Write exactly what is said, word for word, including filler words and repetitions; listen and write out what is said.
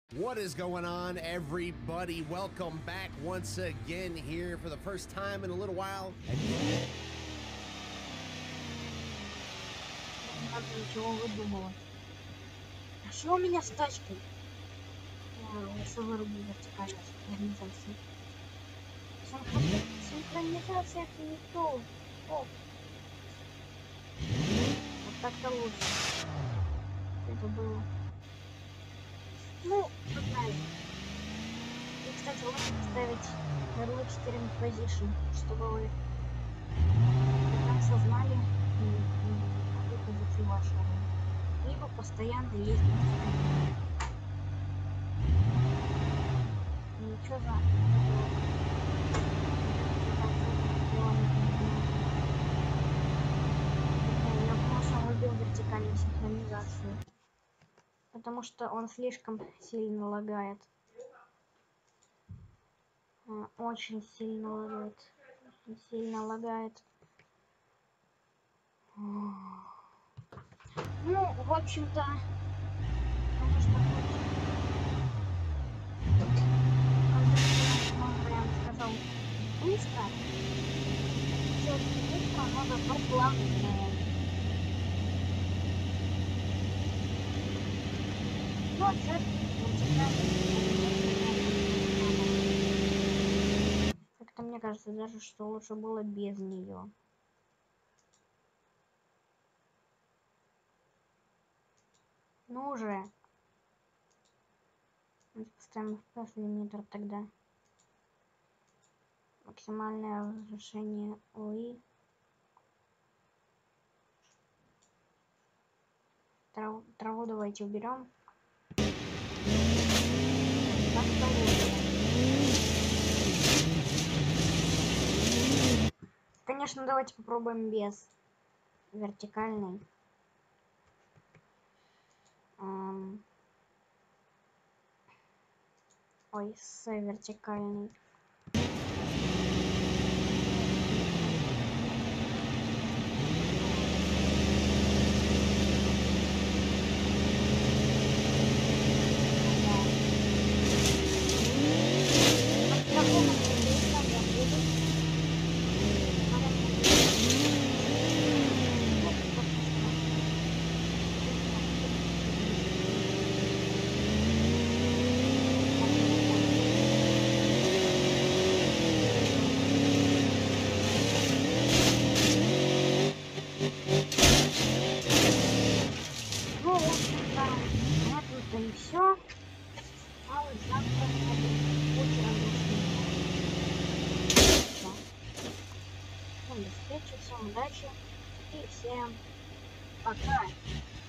What is going on, everybody? Welcome back once again here for the first time in a little while. Ничего выдумала. А что у меня с тачкой? Я лучше вырублю вертикальную синхронизацию. Синхрони... Синхронизация это не то. О. Вот так-то лучше. Это было. Ну, погнали. И, кстати, лучше поставить Reload Steering Position, чтобы вы до конца знали на какой позиции ваша руль. Либо постоянно ездить вперед. Ничего за... Я просто любил вертикальную синхронизацию, потому что он слишком сильно лагает. Очень сильно лагает. Очень сильно лагает. Ну, в общем-то, конечно, мой вариант сказал быстро. Делать быстро, но зато плавно. Ну, сейчас как-то мне кажется даже, что лучше было без нее. Ну уже. Поставим в пи лимитер тогда. Максимальное разрешение ОИ. Трав, траву давайте уберем. Конечно, давайте попробуем без вертикальной. Эм... Ой, с вертикальной. И все. А вот завтра очень различные. Всем до встречи, всем удачи и всем пока.